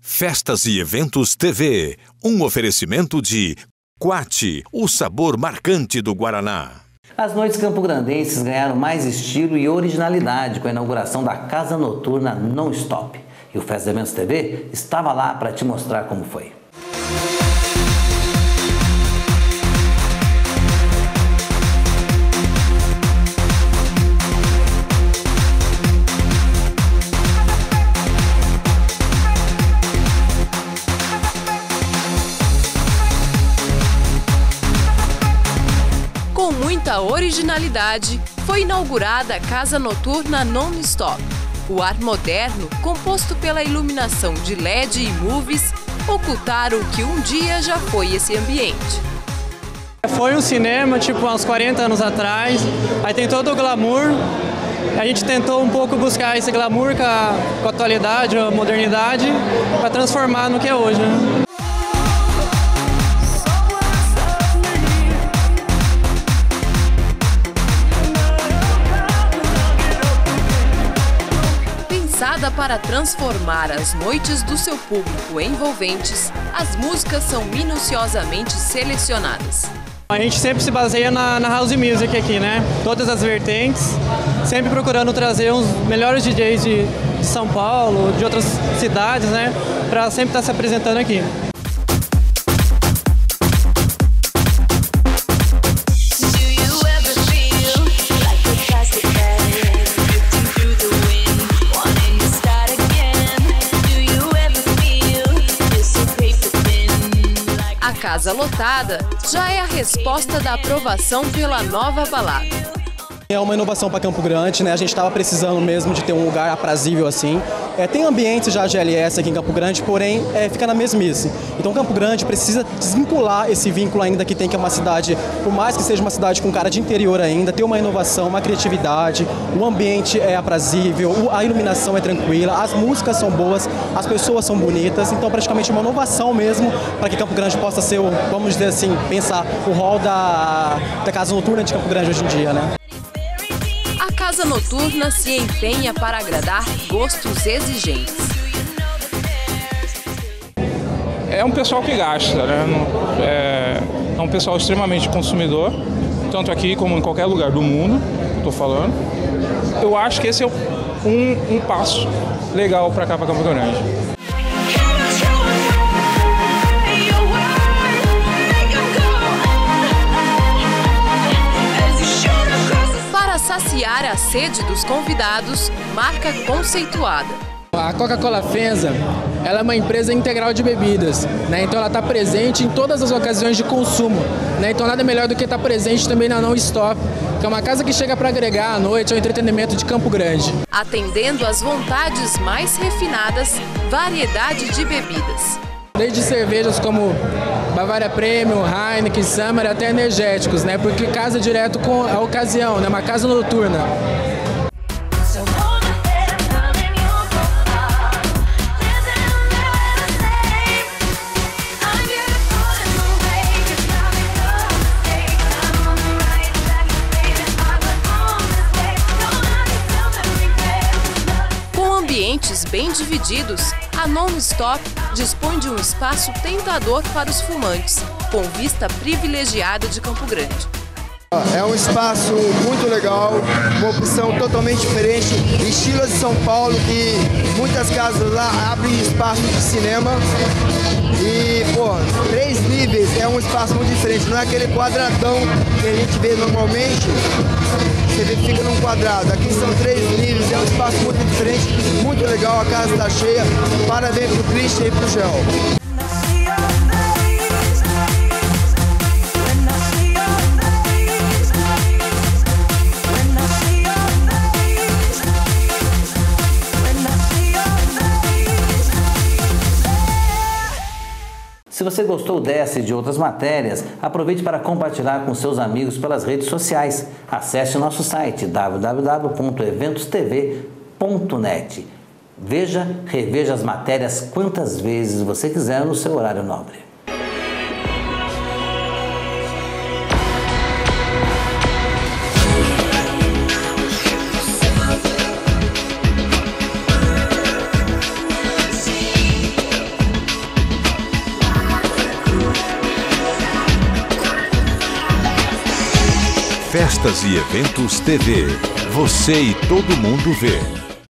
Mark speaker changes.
Speaker 1: Festas e Eventos TV, um oferecimento de Quat, o sabor marcante do Guaraná.
Speaker 2: As noites campograndenses ganharam mais estilo e originalidade com a inauguração da Casa Noturna Non-Stop. E o Festas e Eventos TV estava lá para te mostrar como foi.
Speaker 3: Com muita originalidade, foi inaugurada a Casa Noturna Non-Stop. O ar moderno, composto pela iluminação de LED e movies, ocultaram o que um dia já foi esse ambiente.
Speaker 4: Foi um cinema, tipo, há uns 40 anos atrás, aí tem todo o glamour. A gente tentou um pouco buscar esse glamour com a atualidade, a modernidade, para transformar no que é hoje, né?
Speaker 3: Pensada para transformar as noites do seu público envolventes, as músicas são minuciosamente selecionadas.
Speaker 4: A gente sempre se baseia na house music aqui, né? Todas as vertentes, sempre procurando trazer os melhores DJs de São Paulo, de outras cidades, né? Para sempre estar se apresentando aqui.
Speaker 3: A casa lotada já é a resposta da aprovação pela nova balada.
Speaker 5: É uma inovação para Campo Grande, né? A gente estava precisando mesmo de ter um lugar aprazível assim. Tem ambientes já GLS aqui em Campo Grande, porém fica na mesmice. Então Campo Grande precisa desvincular esse vínculo ainda que tem, que é uma cidade, por mais que seja uma cidade com cara de interior ainda, ter uma inovação, uma criatividade, o ambiente é aprazível, a iluminação é tranquila, as músicas são boas, as pessoas são bonitas, então praticamente uma inovação mesmo para que Campo Grande possa ser, vamos dizer assim, pensar o rol da Casa Noturna de Campo Grande hoje em dia, né?
Speaker 3: A Casa Noturna se empenha para agradar gostos exigentes.
Speaker 6: É um pessoal que gasta, né? É um pessoal extremamente consumidor, tanto aqui como em qualquer lugar do mundo, estou falando. Eu acho que esse é um passo legal para cá, para Campo Grande.
Speaker 3: Saciar a sede dos convidados, marca conceituada.
Speaker 7: A Coca-Cola FEMSA, ela é uma empresa integral de bebidas, né? Então ela está presente em todas as ocasiões de consumo, né? Então nada melhor do que estar presente também na Non-Stop, que é uma casa que chega para agregar à noite ao entretenimento de Campo Grande.
Speaker 3: Atendendo às vontades mais refinadas, variedade de bebidas.
Speaker 7: Desde cervejas como Bavária Premium, Heineken, Summer, até energéticos, né? Porque casa direto com a ocasião, né? Uma casa noturna.
Speaker 3: Com ambientes bem divididos, a Non-Stop dispõe de um espaço tentador para os fumantes, com vista privilegiada de Campo Grande.
Speaker 8: É um espaço muito legal, uma opção totalmente diferente, estilo de São Paulo, que muitas casas lá abrem espaço de cinema. E, 3 níveis é um espaço muito diferente, não é aquele quadradão que a gente vê normalmente, você fica num quadrado. Aqui são 3 níveis, é um espaço muito diferente, muito legal, a casa está cheia. Parabéns pro Christian e pro Gel.
Speaker 2: Se você gostou dessa e de outras matérias, aproveite para compartilhar com seus amigos pelas redes sociais. Acesse o nosso site www.eventostv.net. Reveja as matérias quantas vezes você quiser no seu horário nobre.
Speaker 1: Festas e Eventos TV. Você e todo mundo vê.